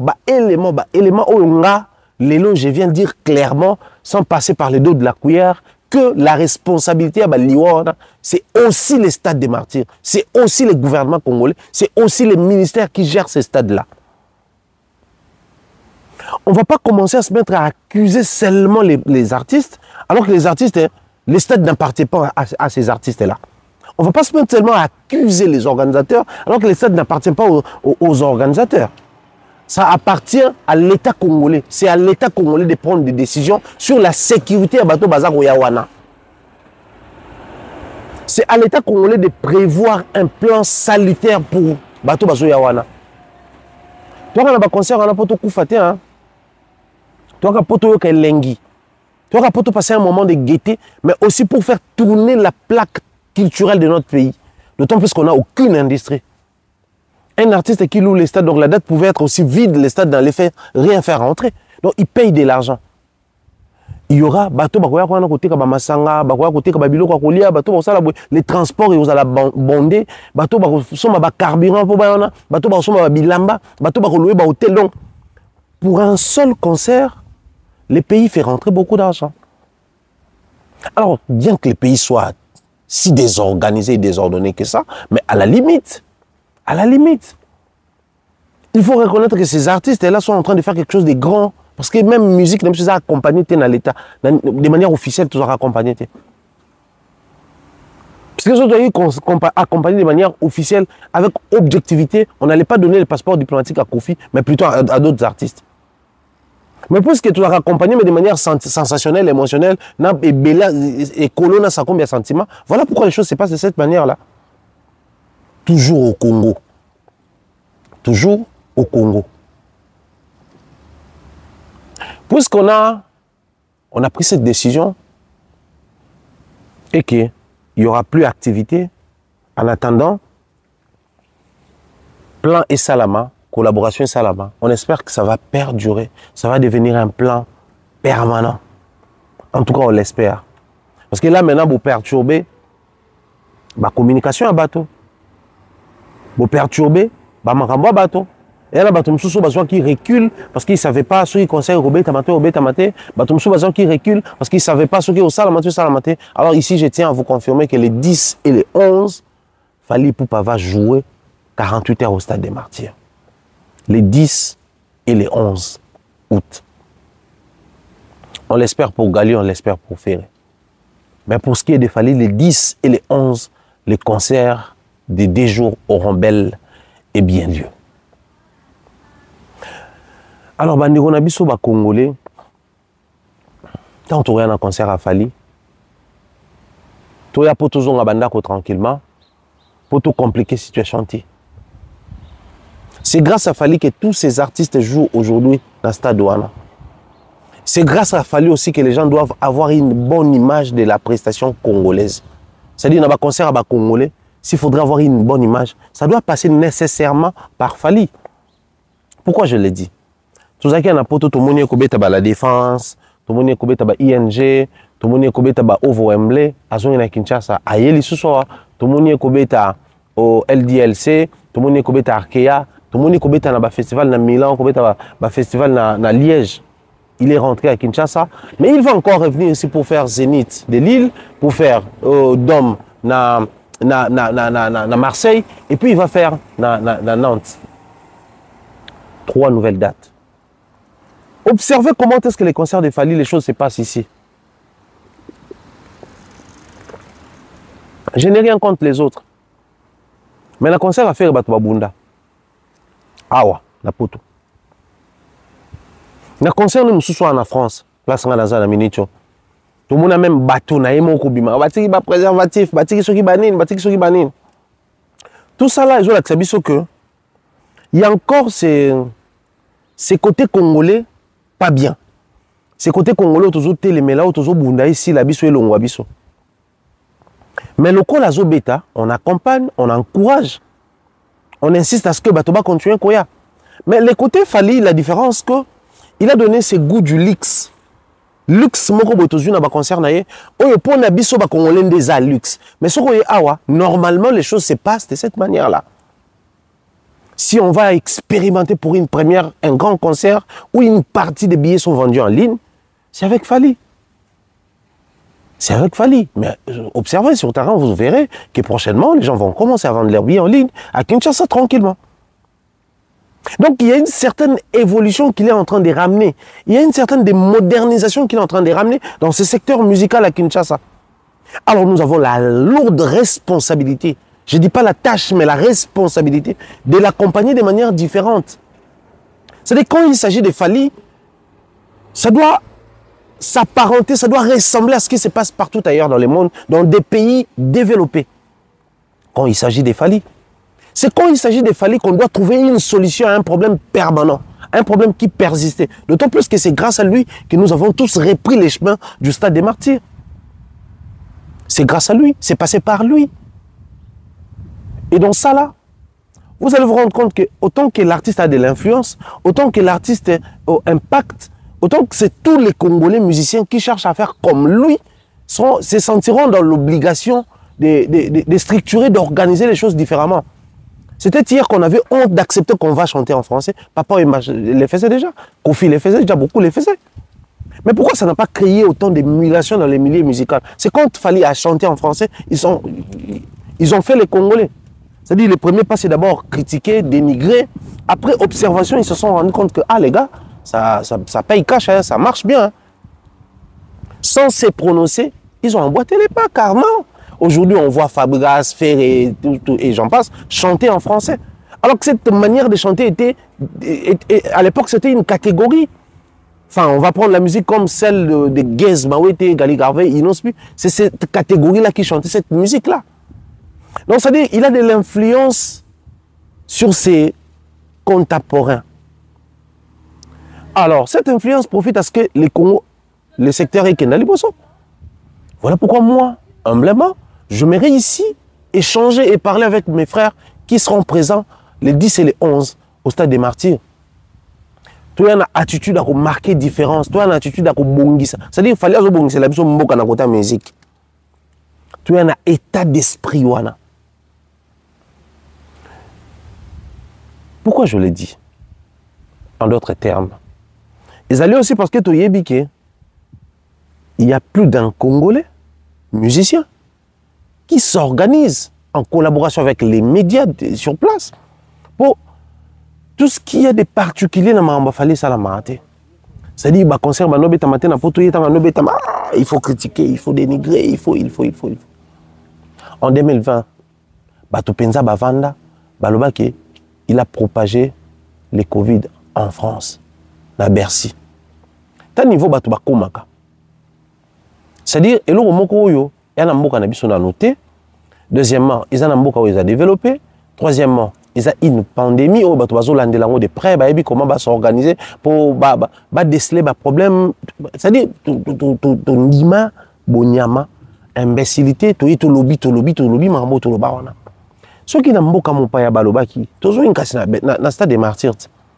Lélo, je viens dire clairement, sans passer par les dos de la cuillère, que la responsabilité, c'est aussi les stades des martyrs, c'est aussi les gouvernements congolais, c'est aussi les ministères qui gèrent ces stades-là. On ne va pas commencer à se mettre à accuser seulement les artistes, alors que les artistes, les stades n'appartiennent pas à ces artistes-là. On ne va pas se mettre seulement à accuser les organisateurs, alors que les stades n'appartiennent pas aux organisateurs. Ça appartient à l'État congolais. C'est à l'État congolais de prendre des décisions sur la sécurité à Bato Bazar Yawana. C'est à l'État congolais de prévoir un plan salutaire pour Bato Bazar Yawana. Toi, quand on a un concert, on a pas tout koufaté. Toi, quand on a un lengi. Toi, quand on a passé un moment de gaieté, mais aussi pour faire tourner la plaque culturelle de notre pays. D'autant plus qu'on n'a aucune industrie. Un artiste qui loue les stades, donc la date pouvait être aussi vide, les stades dans les faits, rien faire rentrer. Donc il paye de l'argent. Il y aura les transports, ils vont bonder, carburant, donc pour un seul concert, le pays fait rentrer beaucoup d'argent. Alors, bien que le pays soit si désorganisé et désordonné que ça, mais à la limite, il faut reconnaître que ces artistes-là sont en train de faire quelque chose de grand. Parce que même musique, même si ça accompagné dans l'État, de manière officielle, tout sera accompagné. Parce que si on accompagné de manière officielle, avec objectivité, on n'allait pas donner le passeport diplomatique à Kofi, mais plutôt à d'autres artistes. Mais puisque tu as accompagné, mais de manière sensationnelle, émotionnelle, et colonne ça combien de sentiments, voilà pourquoi les choses se passent de cette manière-là. Toujours au Congo. Toujours au Congo. Puisqu'on a pris cette décision et qu'il n'y aura plus d'activité, en attendant, plan et Salama, collaboration et Salama, on espère que ça va perdurer, ça va devenir un plan permanent. En tout cas, on l'espère. Parce que là, maintenant, vous perturbez la communication à bateau. Vous perturbez la marambo à bateau. Et là, bateau qui recule parce qu'il ne savait pas ce qui concerne Robé Tamate. Bateau qui recule parce qu'il ne savait pas ce qui est au Salamate. Alors ici, je tiens à vous confirmer que les 10 et les 11, Fally Ipupa va jouer 48 heures au Stade des Martyrs. Les 10 et les 11 août. On l'espère pour Gali, on l'espère pour Ferré. Mais pour ce qui est de Fally, les 10 et les 11, les concerts des 2 jours auront bel et bien lieu. Alors, bandeko na biso ba Congolais, quand on a un concert à Fally, tu as pour tout zonga bandako tranquillement, pour tout compliquer la situation. C'est grâce à Fally que tous ces artistes jouent aujourd'hui dans le stade Douala. C'est grâce à Fally aussi que les gens doivent avoir une bonne image de la prestation congolaise. C'est-à-dire, dans un concert à bas Congolais, s'il faudrait avoir une bonne image, ça doit passer nécessairement par Fally. Pourquoi je l'ai dit? Tout ça qui est un poto, tout le monde est la défense, tout le monde est la ING, tout le monde est la Ovo Wembley, à Zone Kinshasa, à Yeli Soussoa, tout le monde est au LDLC, tout le monde est à Arkea, tout le monde est dans le festival de Milan, le festival de Liège. Il est rentré à Kinshasa, mais il va encore revenir ici pour faire Zénith de Lille, pour faire Dôme na Marseille, et puis il va faire na Nantes. 3 nouvelles dates. Observez comment est-ce que les concerts de Fally, les choses se passent ici. Je n'ai rien contre les autres. Mais le concert a fait Batouabunda. Awa, la poto. Le concert nous sommes en France. Place Nganaza na Minicho. Tout le monde a même bateau na yemo kobima. Batiki ba préservatif, batiki soki banine, batiki soki banine. Tout ça là, ils ont l'accepté que il y a encore ces côtés congolais pas bien. Ces côtés congolais toujours télémela, toujours bunda ici la biso et longwa biso. Mais le col azo beta, on accompagne, on encourage. On insiste à ce que Batoba continue koya. Mais le côté Fally, la différence que il a donné ses goûts du luxe. Luxe moko botozu na ba concert na ye. Oyo po na biso ba congolais des a luxe. Mais ce que awa, normalement les choses se passent de cette manière-là. Si on va expérimenter pour une première, un grand concert où une partie des billets sont vendus en ligne, c'est avec Fally. C'est avec Fally. Mais observez sur le terrain, vous verrez que prochainement, les gens vont commencer à vendre leurs billets en ligne à Kinshasa tranquillement. Donc, il y a une certaine évolution qu'il est en train de ramener. Il y a une certaine modernisation qu'il est en train de ramener dans ce secteur musical à Kinshasa. Alors, nous avons la lourde responsabilité, je ne dis pas la tâche, mais la responsabilité de l'accompagner de manière différente. C'est-à-dire, quand il s'agit de Fally, ça doit s'apparenter, ça doit ressembler à ce qui se passe partout ailleurs dans le monde, dans des pays développés. Quand il s'agit de Fally, c'est quand il s'agit de Fally qu'on doit trouver une solution à un problème permanent, un problème qui persistait. D'autant plus que c'est grâce à lui que nous avons tous repris les chemins du Stade des Martyrs. C'est grâce à lui, c'est passé par lui. Et dans ça là, vous allez vous rendre compte que autant que l'artiste a de l'influence, autant que l'artiste impacte, autant que c'est tous les Congolais musiciens qui cherchent à faire comme lui, se sentiront dans l'obligation de structurer, d'organiser les choses différemment. C'était hier qu'on avait honte d'accepter qu'on va chanter en français. Papa les faisait déjà, Kofi les faisait déjà, beaucoup les faisaient. Mais pourquoi ça n'a pas créé autant d'émulation dans les milieux musicaux? C'est quand Fally a chanté en français, ils ont fait les Congolais. C'est-à-dire, le premier pas, c'est d'abord critiquer, dénigrer. Après observation, ils se sont rendus compte que, ah les gars, ça paye cash, hein, ça marche bien. Hein. Sans se prononcer, ils ont emboîté les pas, car non. Aujourd'hui, on voit Fabregas, Ferré, et j'en passe, chanter en français. Alors que cette manière de chanter à l'époque, c'était une catégorie. Enfin, on va prendre la musique comme celle de Gez, Mawete, Gali Garvey, Inospi. C'est cette catégorie-là qui chantait cette musique-là. Donc, c'est-à-dire, il a de l'influence sur ses contemporains. Alors, cette influence profite à ce que les Congo, le secteur est Kendali Bosso. Voilà pourquoi moi, humblement, je m'aimerais ici échanger et parler avec mes frères qui seront présents les 10 et les 11 au stade des Martyrs. Toi, il y a une attitude à marquer différence. Toi, il y a une attitude à bongisa. C'est-à-dire qu'il fallait que bongisa la personne mboka na côté musique. Toi, il y a un état d'esprit. Pourquoi je le dis? En d'autres termes. Ils allaient aussi parce que tu y es il y a plus d'un Congolais musicien qui s'organise en collaboration avec les médias sur place pour tout ce qui est des particuliers dans ma fallait ça la maté. C'est-à-dire bah concert bah nobeta matin na poto yeta nobeta il faut critiquer, il faut dénigrer, il faut. En 2020 bah to penza ba vanda bah lobaki il a propagé les Covid en France na Bercy. Tant niveau bah to ba komaka. C'est-à-dire eloko moko oyo ya na mboka na biso na noté. Deuxièmement, ils ont un mboka où ils ont développé. Troisièmement, ils ont une pandémie où ils ont de près, comment s'organiser pour déceler les problèmes. C'est-à-dire, ton lima, bonyama, imbécilité, tout lobby, mambo, tout lobby. Ceux qui n'ont pas mon paya balobaki, tous ont cassé dans stade des martyrs.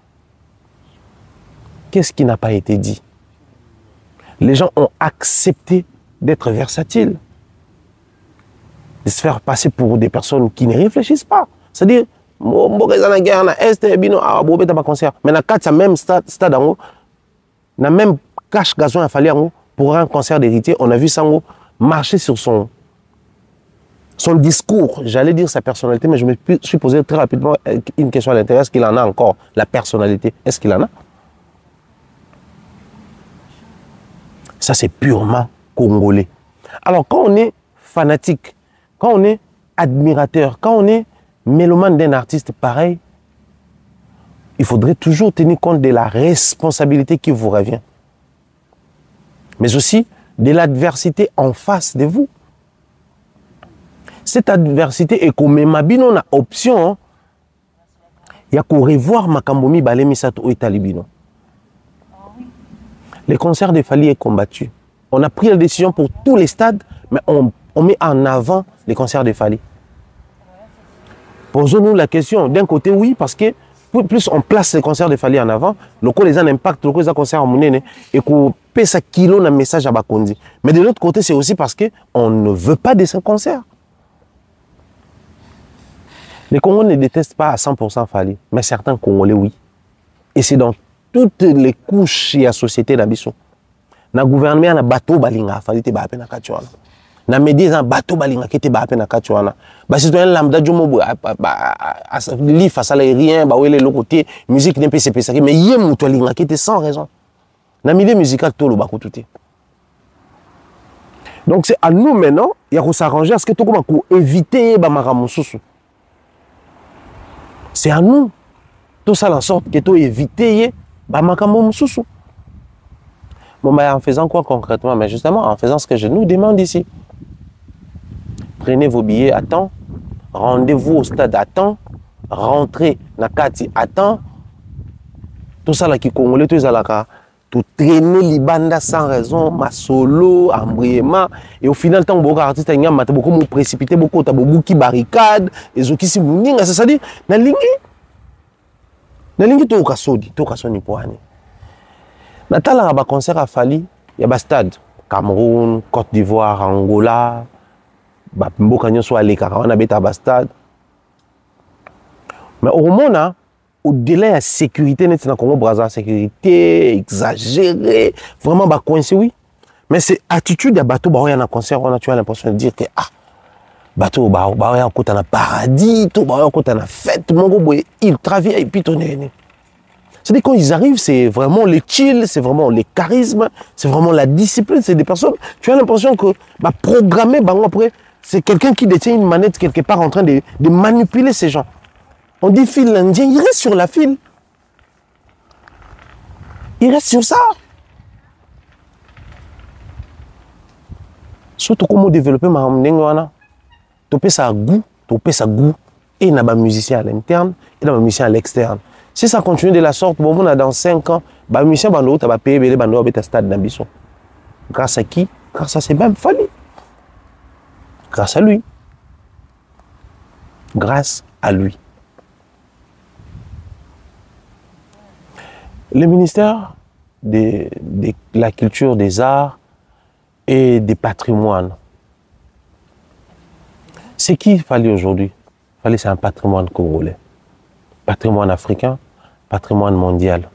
Qu'est-ce qui n'a pas été dit? Les gens ont accepté d'être versatiles, de se faire passer pour des personnes qui ne réfléchissent pas. C'est-à-dire, mais dans le même stade, dans même cache gazon à fallu pour un concert d'héritier, on a vu ça marcher sur son discours, j'allais dire sa personnalité, mais je me suis posé très rapidement une question à l'intérieur, est-ce qu'il en a encore, la personnalité, est-ce qu'il en a? Ça c'est purement congolais. Alors quand on est fanatique, quand on est admirateur, quand on est mélomane d'un artiste pareil, il faudrait toujours tenir compte de la responsabilité qui vous revient. Mais aussi de l'adversité en face de vous. Cette adversité est comme mabino na option, il y a qu'à revoir Makambomi Balemi Sato Oitalibino. Les concerts de Fali est combattu. On a pris la décision pour tous les stades, mais on met en avant les concerts de Fali. Posons-nous la question. D'un côté, oui, parce que plus on place les concerts de Fali en avant, le coup les impact, le coup les concerts en monnaie, et qu'on pèse à kilo un message à Bakondi. Mais de l'autre côté, c'est aussi parce qu'on ne veut pas de ce concert. Les Congolais ne détestent pas à 100% Fali, mais certains Congolais, oui. Et c'est dans toutes les couches de la société d'Abisso. Dans le gouvernement, il y a un bateau balinga, Fali te bape na katuana. Na médias, il y a un bateau balinga qui te bape na katuana. Bah si tu as un lambda jomo, li face à l'aérien, bah oui les côté musique d'un PC PC, mais il y a un balinga qui était sans raison. Dans le milieu musical, tout le bateau tout est. Donc c'est à nous maintenant, il y a qu'on s'arranger à ce que tout le monde éviter bamaramususu. C'est à nous, tout ça en sorte que tu éviter bamaramususu. Bon, mais en faisant quoi concrètement? Mais justement, en faisant ce que je nous demande ici. Prenez vos billets à temps, rendez-vous au stade à temps, rentrez dans Kati à temps. Tout ça là qui congolais, tout ça là, tout traîner l'ibanda sans raison, ma solo, embrayement. Et au final, tant que artiste, il y a beaucoup précipité, beaucoup qui barricade, et ceux qui s'y mouillent, c'est-à-dire, dans la ligne, tout le sodi pour aller. Dans le concert à Fali, il y a des stades. Cameroun, Côte d'Ivoire, Angola, Mbokanyo soit les Cameroun, il y a des stades. Mais au moment, au-delà de la sécurité, dans Congo Brazza, sécurité exagérée, vraiment coincé, oui. Mais c'est attitude de bateau, il y a un concert, on a l'impression de dire que bateau, il y a un paradis, il y a une fête, il travaille et puis ton est. C'est-à-dire quand ils arrivent, c'est vraiment les chill, c'est vraiment les charismes, c'est vraiment la discipline, c'est des personnes, tu as l'impression que programmer, après, c'est quelqu'un qui détient une manette quelque part en train de manipuler ces gens. On dit fil indien, il reste sur la file. Il reste sur ça. Surtout comment développer ma mnengwana. Topé ça goût, et na ba musicien à l'interne et na ba musicien à l'externe. Si ça continue de la sorte, bon, on a dans 5 ans, ba musicien bando ta ba payer belé bando ba stade d'ambition. Grâce à qui? Grâce à ces mêmes Fally. Grâce à lui. Grâce à lui. Le ministère de la culture, des arts et des patrimoines. C'est qui Fally aujourd'hui? Fally, c'est un patrimoine congolais, patrimoine africain, patrimoine mondial.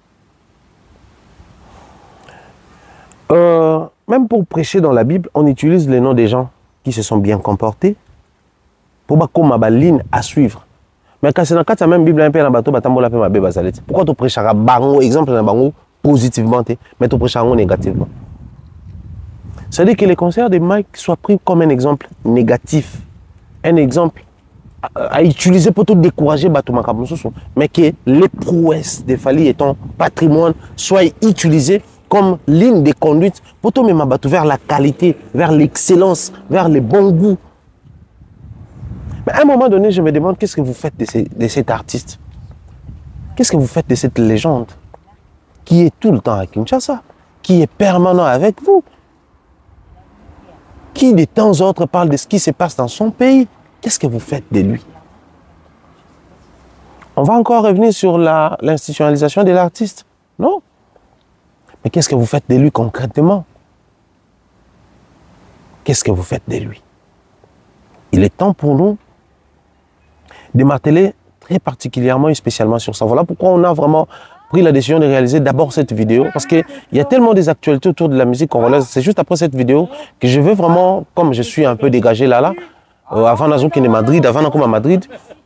Même pour prêcher dans la Bible, on utilise les noms des gens qui se sont bien comportés pour comme ma ligne à suivre. Mais quand c'est dans le cas de la même Bible, un peu dans bateau, pourquoi tu prêches à bango, exemple dans bango positivement, mais tu prêches à négativement? C'est-à-dire que les concerts de Mike soient pris comme un exemple négatif, un exemple à utiliser pour tout décourager Batou, mais que les prouesses de Fally étant patrimoine soient utilisées comme ligne de conduite pour tout même Batou vers la qualité, vers l'excellence, vers le bon goût. Mais à un moment donné, je me demande qu'est-ce que vous faites de cet artiste? Qu'est-ce que vous faites de cette légende qui est tout le temps à Kinshasa, qui est permanent avec vous, qui de temps en temps parle de ce qui se passe dans son pays? Qu'est-ce que vous faites de lui? On va encore revenir sur l'institutionnalisation de l'artiste? Non. Mais qu'est-ce que vous faites de lui concrètement? Qu'est-ce que vous faites de lui? Il est temps pour nous de marteler très particulièrement et spécialement sur ça. Voilà pourquoi on a vraiment pris la décision de réaliser d'abord cette vidéo, parce qu'il y a tellement des actualités autour de la musique congolaise. C'est juste après cette vidéo que je veux vraiment, comme je suis un peu dégagé là, avant Nazoukine Madrid, avant Nakoma Madrid,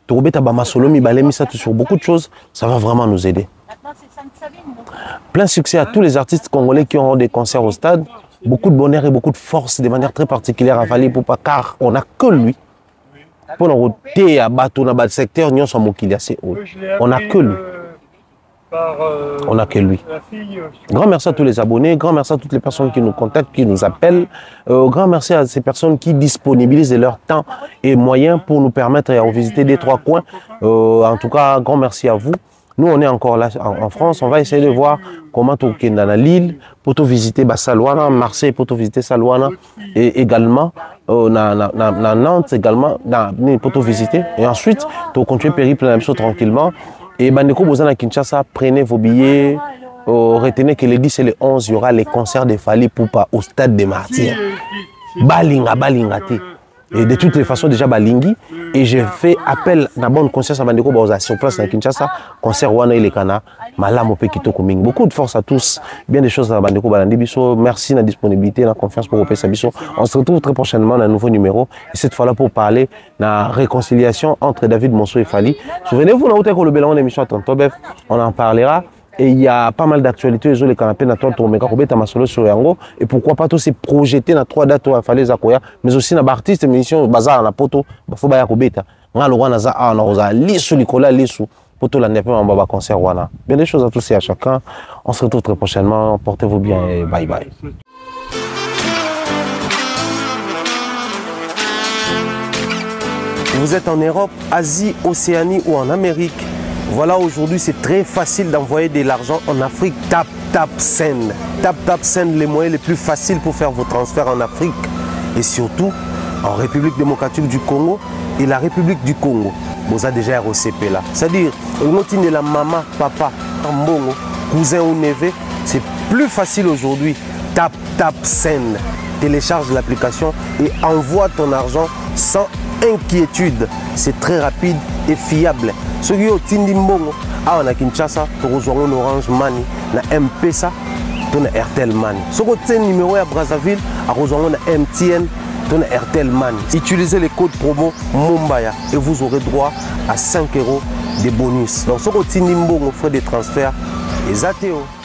sur beaucoup de choses, ça va vraiment nous aider. Plein succès à tous les artistes congolais qui auront des concerts au stade. Beaucoup de bonheur et beaucoup de force de manière très particulière à Fally Ipupa, car on n'a que lui. Pour nous roter à bateau dans le secteur, on n'a que lui. On n'a que lui. Grand merci à tous les abonnés, grand merci à toutes les personnes qui nous contactent, qui nous appellent. Grand merci à ces personnes qui disponibilisent leur temps et moyens pour nous permettre de visiter des 3 coins. En tout cas, grand merci à vous. Nous, on est encore là en France. On va essayer de voir comment tu es dans l'île pour te visiter Salouana, Marseille pour te visiter Salouana et également Nantes également pour te visiter. Et ensuite, tu continues périple la même chose tranquillement. Et Bandeko Bozan à Kinshasa, prenez vos billets. Retenez que le 10 et le 11, il y aura les concerts de Fally Ipupa au stade des Martyrs. Balingati. Et de toutes les façons, déjà Balingi. Et j'ai fait appel à bonne conscience à Bandeko Bozan sur place à Kinshasa. Concert Wana Ilekana, Malam Pekito Koming. Beaucoup de force à tous. Bien des choses à Bandeko Balandi Bisso. Merci de la disponibilité, de la confiance pour Opé Sabisso. On se retrouve très prochainement dans un nouveau numéro. Et cette fois-là pour parler de la réconciliation entre David Monceau et Fally. Souvenez-vous, on a eu le bilan de l'émission à Tontobef. On en parlera. Et il y a pas mal d'actualités, les canapés, et pourquoi pas tous se projeter dans 3 dates à Fally Zakoya, mais aussi dans l'artiste, émission bazar na poto, faut ba yakobeta. Nga lo wana za a na lisu Nicolas lisu poto la nepe mamba concert wana. Bien des choses à tous et à chacun. On se retrouve très prochainement. Portez-vous bien et bye bye. Vous êtes en Europe, Asie, Océanie ou en Amérique. Voilà, aujourd'hui, c'est très facile d'envoyer de l'argent en Afrique. Tap Send. Tap Send, les moyens les plus faciles pour faire vos transferts en Afrique. Et surtout, en République démocratique du Congo et la République du Congo. Vous avez déjà ROCP là. C'est-à-dire, on de la maman, papa, tambongo, cousin ou neveu. C'est plus facile aujourd'hui. Tap Send. Télécharge l'application et envoie ton argent sans inquiétude. C'est très rapide et fiable. Ceux qui ont Tindi Mbongo, à Kinshasa, tu rejoins Orange Money, na M-Pesa, tu as RTL Money. Ceux qui ont numéro à Brazzaville, à rejoindre MTN, tu as RTL Money. Utilisez les codes promo Mumbaya et vous aurez droit à 5 € de bonus. Donc, ceux qui ont Tindi Mbongo, frais de transfert, les ATO.